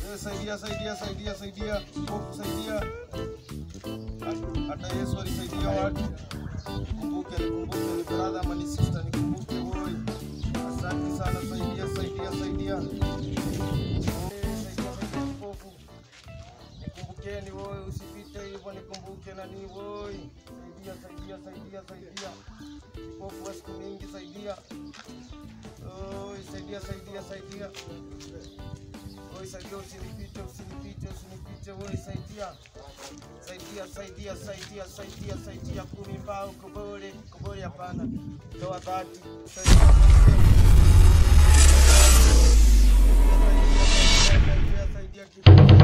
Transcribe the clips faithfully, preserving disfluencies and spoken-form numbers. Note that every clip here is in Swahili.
Saidia, saidia, saidia, saidia. Kipofu saidia. Hata Yesu alisaidia watu. Kumbuke, kumbuke ni brother ama ni sister, nikumbuke wewe. Asante sana, saidia, saidia, saidia. Saidia kipofu. Nikumbukeni wewe, usipite hivyo, nikumbuke na ni wewe. Saidia, saidia, saidia, saidia. Kipofu wa siku mingi saidia. Oh, saidia, saidia, saidia. Oi, saidia, usinipite, usinipite, usinipite, oi, saidia. Saidia, saidia, saidia, saidia, saidia, kumi mbao, kubole, kubole hapana. Toa dhati, saidia, saidia, saidia, saidia,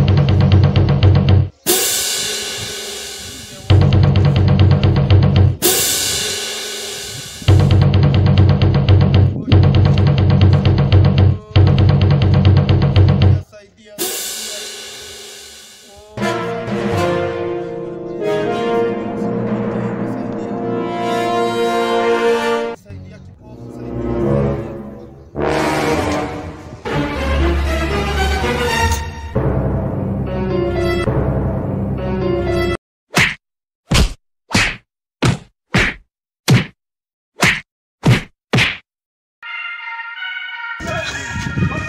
Yeah.